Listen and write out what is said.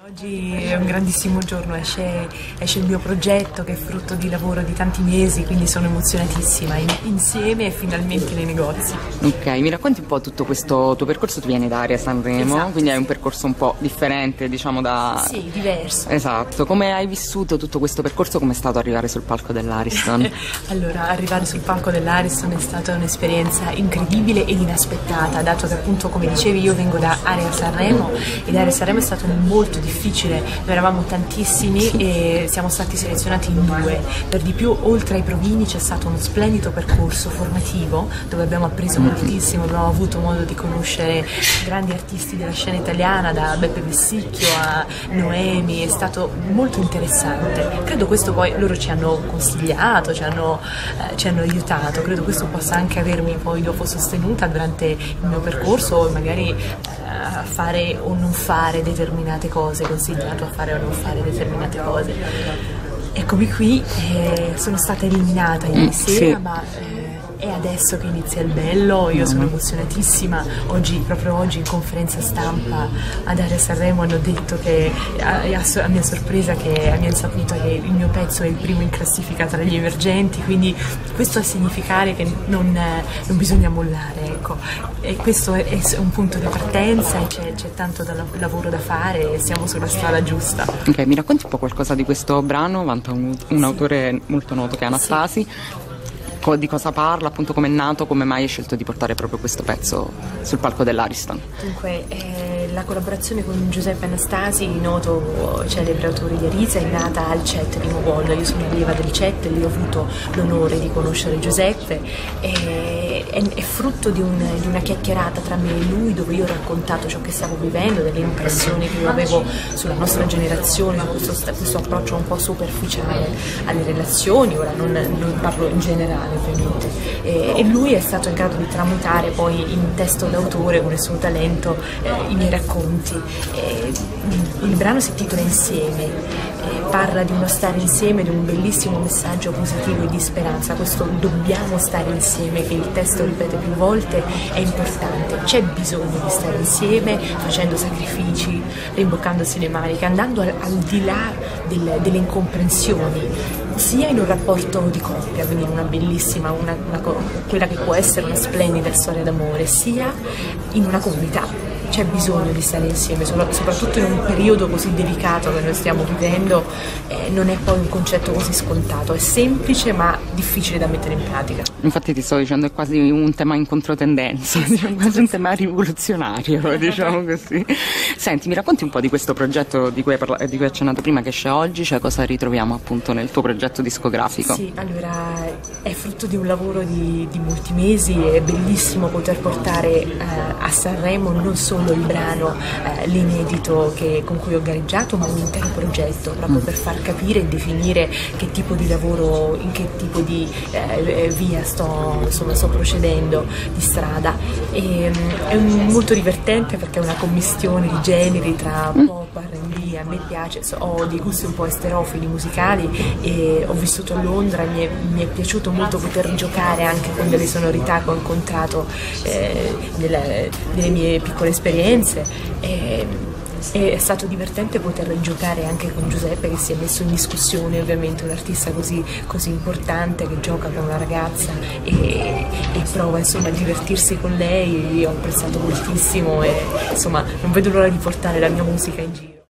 Oggi è un grandissimo giorno, esce il mio progetto che è frutto di lavoro di tanti mesi, quindi sono emozionatissima, insieme e finalmente nei negozi. Ok, mi racconti un po' tutto questo tuo percorso? Tu vieni da Area Sanremo, Esatto, quindi sì. hai un percorso un po' differente, diciamo da... Sì, diverso. Esatto, come hai vissuto tutto questo percorso? Come è stato arrivare sul palco dell'Ariston? Allora, arrivare sul palco dell'Ariston è stata un'esperienza incredibile ed inaspettata, dato che appunto, come dicevi, io vengo da Area Sanremo ed Area Sanremo è stato molto difficile, noi eravamo tantissimi e siamo stati selezionati in 2. Per di più, oltre ai provini c'è stato uno splendido percorso formativo dove abbiamo appreso moltissimo, abbiamo avuto modo di conoscere grandi artisti della scena italiana, da Beppe Vessicchio a Noemi, è stato molto interessante. Credo questo poi loro ci hanno consigliato, ci hanno aiutato, credo questo possa anche avermi poi dopo sostenuta durante il mio percorso, magari a fare o non fare determinate cose, consigliato a fare o non fare determinate cose. Eccomi qui, sono stata eliminata ieri sera, sì. ma è adesso che inizia il bello, io sono emozionatissima. Proprio oggi in conferenza stampa ad Area Sanremo hanno detto che, a mia sorpresa, che abbiamo saputo che il mio pezzo è il primo in classifica tra gli emergenti, quindi questo a significare che non bisogna mollare, ecco. E questo è un punto di partenza e c'è tanto lavoro da fare e siamo sulla strada giusta. Ok, mi racconti un po' qualcosa di questo brano? Vanta un autore molto noto che è Anastasi. Di cosa parla, appunto come è nato, come mai hai scelto di portare proprio questo pezzo sul palco dell'Ariston? Dunque, la collaborazione con Giuseppe Anastasi, noto celebre autore di Arisa, è nata al CET di Mogol. Io sono allieva del CET, lì ho avuto l'onore di conoscere Giuseppe, è frutto di una chiacchierata tra me e lui, dove io ho raccontato ciò che stavo vivendo, delle impressioni che io avevo sulla nostra generazione, questo approccio un po' superficiale alle relazioni. Ora non parlo in generale, ovviamente, e lui è stato in grado di tramutare poi in testo d'autore con il suo talento i miei racconti. Il brano si intitola Insieme, parla di uno stare insieme, di un bellissimo messaggio positivo e di speranza. Questo dobbiamo stare insieme, che il testo ripete più volte, è importante. C'è bisogno di stare insieme, facendo sacrifici, rimboccandosi le maniche, andando al di là delle incomprensioni, sia in un rapporto di coppia, quindi in una bellissima, quella che può essere una splendida storia d'amore, sia in una comunità. C'è bisogno di stare insieme, soprattutto in un periodo così delicato che noi stiamo vivendo. Non è poi un concetto così scontato, è semplice ma difficile da mettere in pratica. Infatti ti sto dicendo, è quasi un tema in controtendenza, diciamo, quasi un tema rivoluzionario, diciamo così. Senti, mi racconti un po' di questo progetto di cui hai accennato prima, che esce oggi, cioè cosa ritroviamo appunto nel tuo progetto discografico? Sì, allora è frutto di un lavoro di molti mesi, è bellissimo poter portare a Sanremo non solo il brano, l'inedito con cui ho gareggiato, ma un intero progetto, proprio per far capire e definire che tipo di lavoro, in che tipo di via sto procedendo, di strada. È molto divertente perché è una commistione di generi tra pop, R&B, a me piace, ho dei gusti un po' esterofili musicali e ho vissuto a Londra, mi è piaciuto molto poter giocare anche con delle sonorità che ho incontrato nelle mie piccole esperienze. È stato divertente poter giocare anche con Giuseppe, che si è messo in discussione, ovviamente un artista così importante che gioca con una ragazza e prova insomma a divertirsi con lei. Io ho apprezzato moltissimo e insomma non vedo l'ora di portare la mia musica in giro.